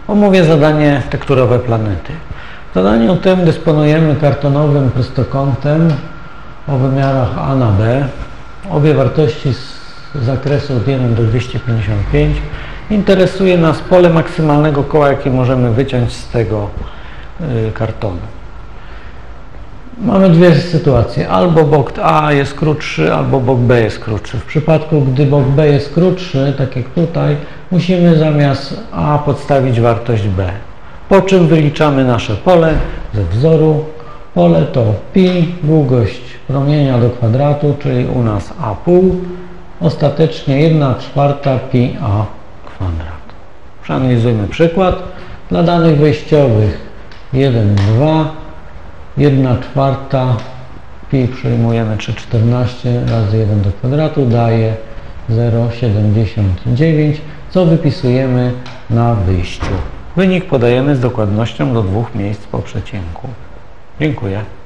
Omówię zadanie tekturowe planety. W zadaniu tym dysponujemy kartonowym prostokątem o wymiarach A na B. Obie wartości z zakresu od 1 do 255. Interesuje nas pole maksymalnego koła, jakie możemy wyciąć z tego kartonu. Mamy dwie sytuacje. Albo bok A jest krótszy, albo bok B jest krótszy. W przypadku, gdy bok B jest krótszy, tak jak tutaj, musimy zamiast A podstawić wartość B. Po czym wyliczamy nasze pole ze wzoru. Pole to pi, długość promienia do kwadratu, czyli u nas A,5. Ostatecznie 1/4 pi A kwadrat. Przeanalizujmy przykład. Dla danych wejściowych 1, 2, 1/4 pi przyjmujemy 3,14 razy 1 do kwadratu daje 0,79, co wypisujemy na wyjściu. Wynik podajemy z dokładnością do 2 miejsc po przecinku. Dziękuję.